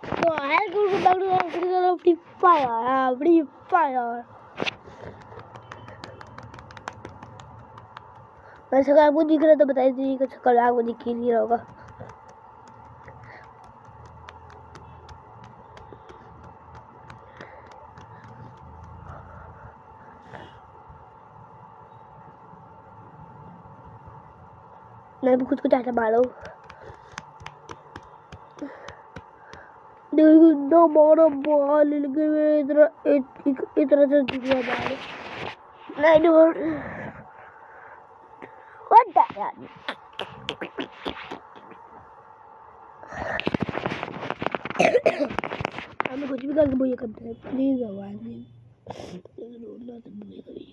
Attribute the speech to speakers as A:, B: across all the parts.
A: So I'll go back to Free Fire. Free Fire. वैसे अगर आपको दिख रहा है तो बता दीजिए कि कल आपको दिख ही नहीं रहा होगा। मैं भी खुद को चाहता मारो देखो मारो बॉल लगे इतना से दुनिया मारो नहीं डोंट व्हाट दैट यार हमें कुछ भी करके मुझे करते हैं प्लीज आवाज नहीं रोना तो मुझे करिए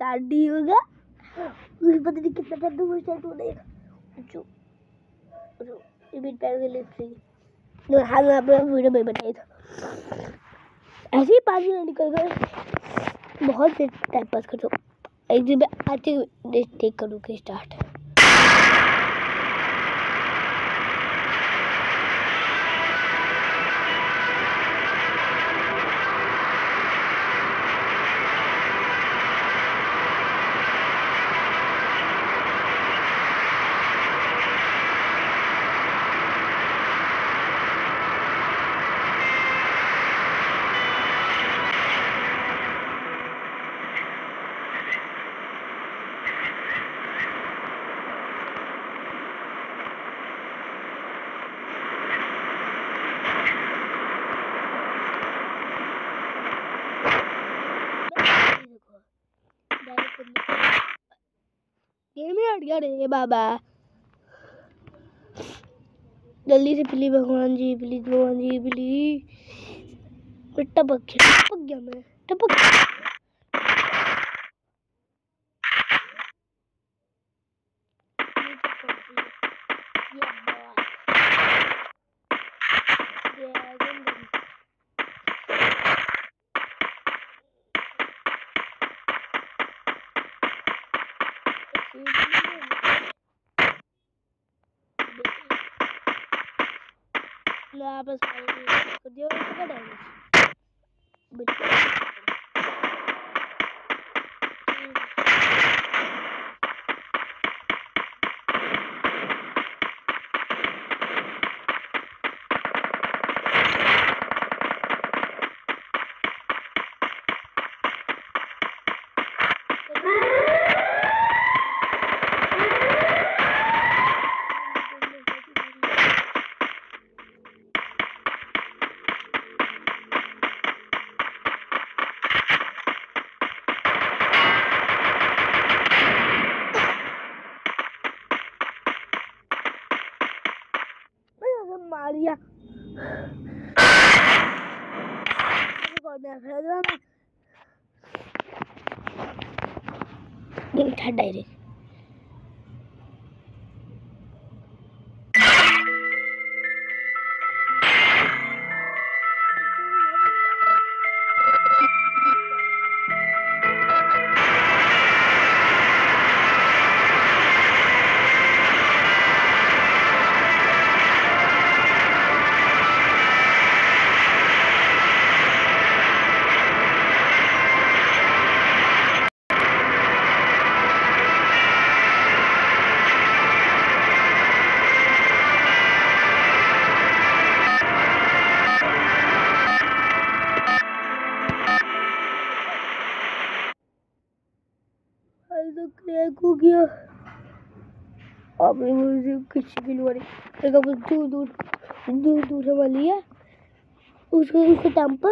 A: स्टार्ट नहीं होगा। मुझे पता नहीं कितना टाइम में स्टार्ट हो जाएगा। जो ये मेरे पैर में लिप से नो हां मैं अपना वीडियो में बनाया था। ऐसे ही 5 मिनट निकल गए। बहुत देर टाइम पास कर दो। एक दिन में आते टेक करूँगी स्टार्ट। हट गया रे बाबा। जल्दी से प्लीज भगवान जी, प्लीज भगवान जी, प्लीज। टपक गया मैं, टपक वापस कर दिया मारिया डायरेक्ट क्रैक हो गया। अब मुझे किसी भी दूर दूर वाली है उसके टाइम पर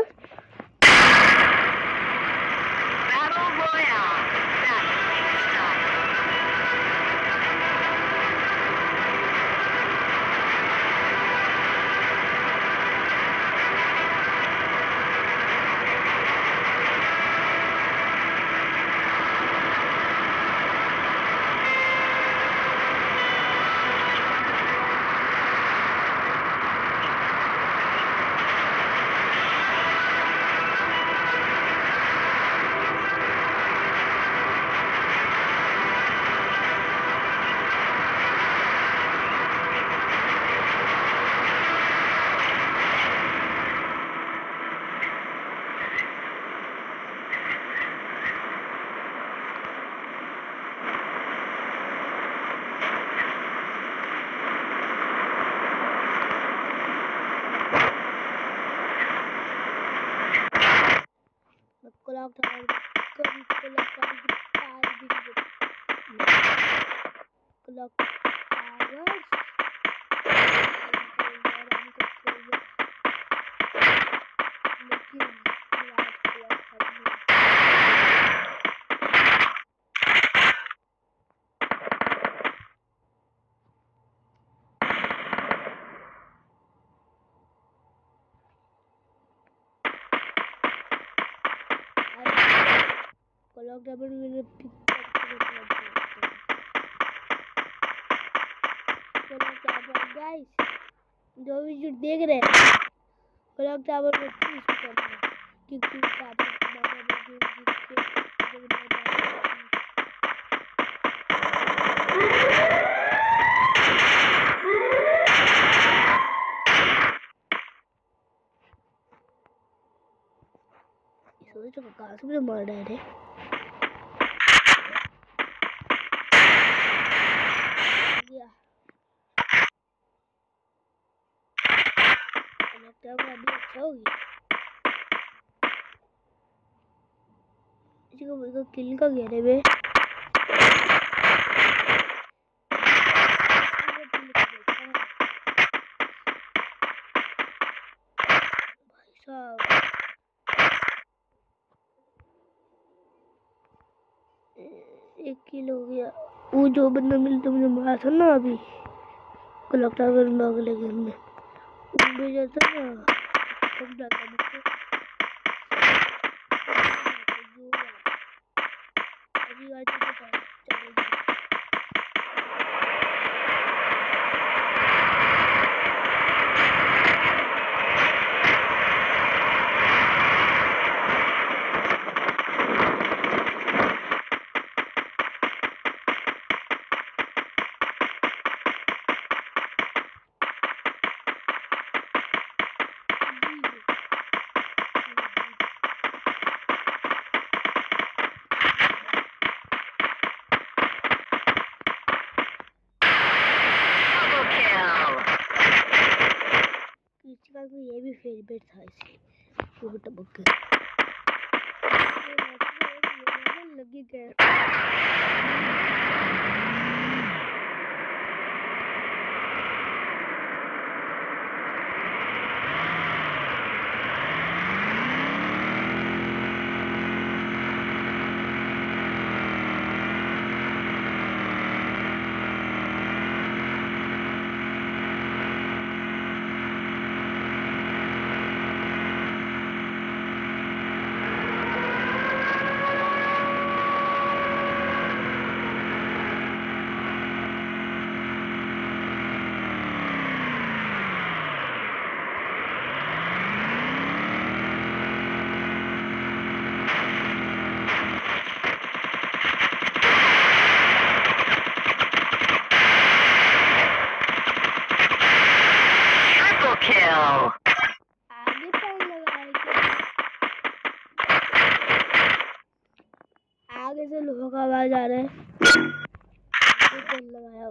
A: टावर मैंने पिक गाइस, जो भी जो देख रहे हैं क्लॉक टावर में प्लीज करना, क्योंकि टावर सोच रहा कहाँ से मुझे मार रहे थे। लगता है वो अभी अच्छा होगी। इसी को मुझे किल का घेरे में भाई साहब 1 किल हो गया। वो जो बंदा मिल तो मुझे मारा था ना अभी क्लॉक टावर में अगले गेम में, वो भेजा था ना, तब जाता मुझको अभी आज तो चलेगी। ये भी फेवरेट था इसलिए वो भी टबक लगी गया। आगे कौन लगाया क्या? आगे से लोगों का आवाज आ रहा है। आगे कौन लगाया?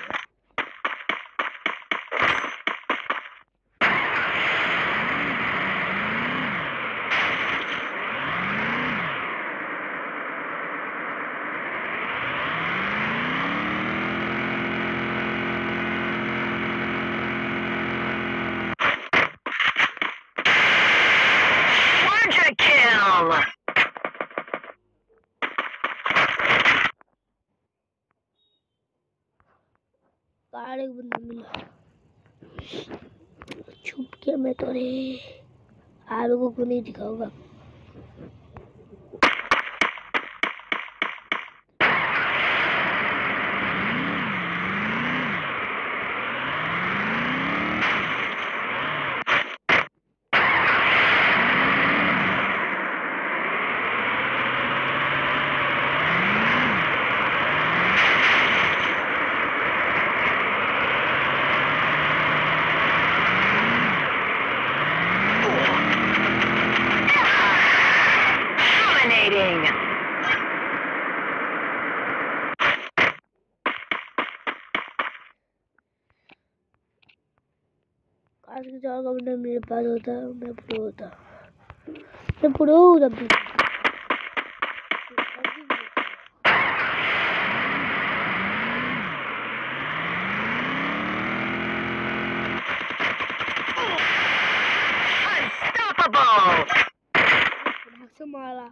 A: कार एक बंदा मिला, छुप के मैं तो रे आप लोगों को नहीं दिखाऊंगा। आज के 4 घंटे मेरे पास होता है, मैं प्रो होता, मैं प्रो हूँ तब भी। मारा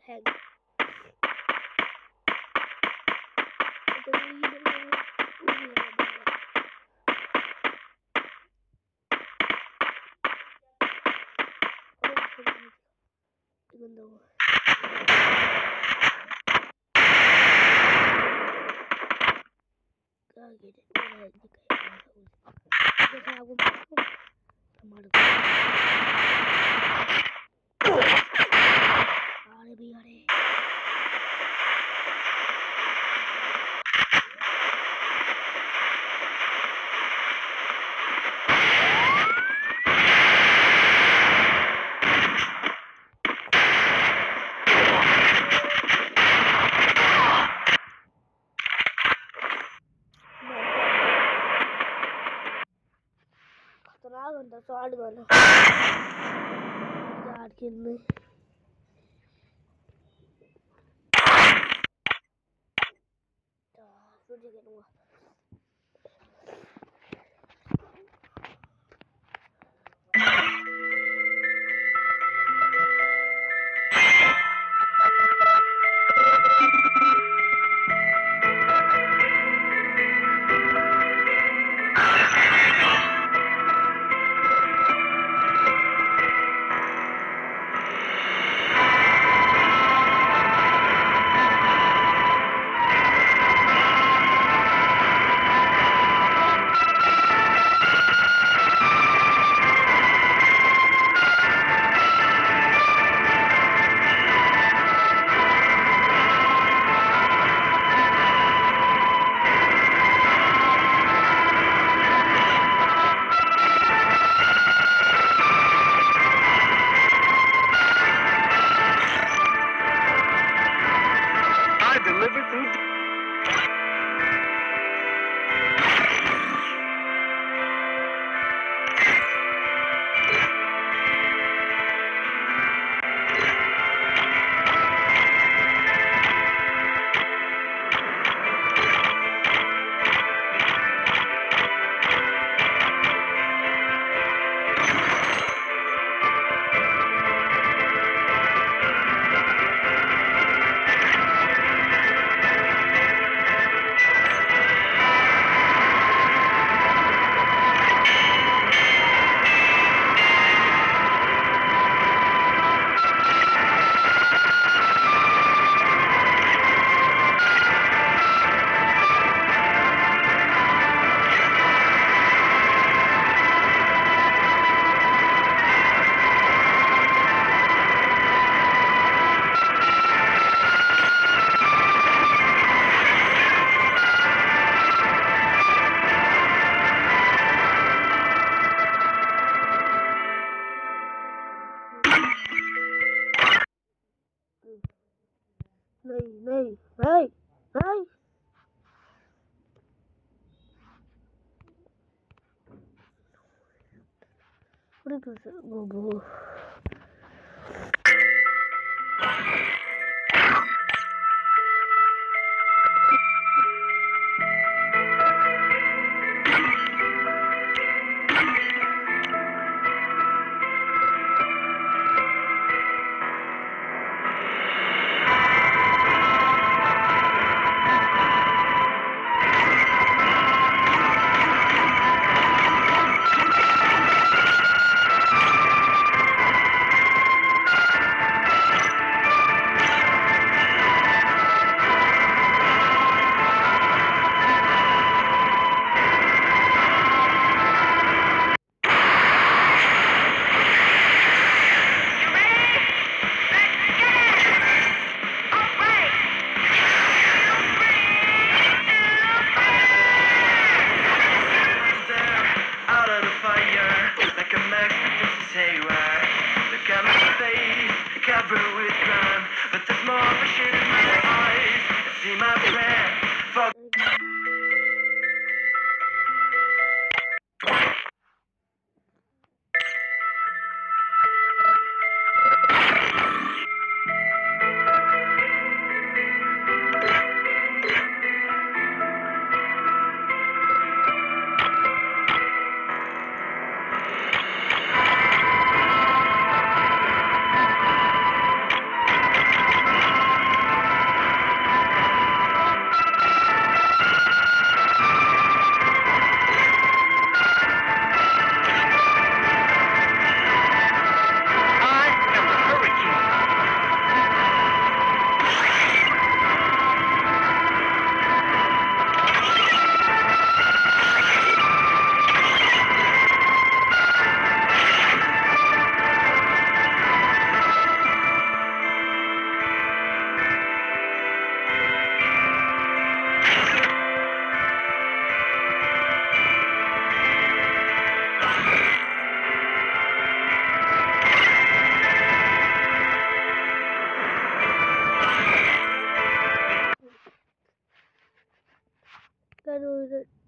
A: Hang. Ito yung hindi na Ganda ko. Gagawin. Wala, hindi kayo nakausap. Kasi ako pasok. Tamad ko. Biyari. Ganda soal gana. Yaar kill में फिर करूँगा. नहीं What is it? Boo. 1 minute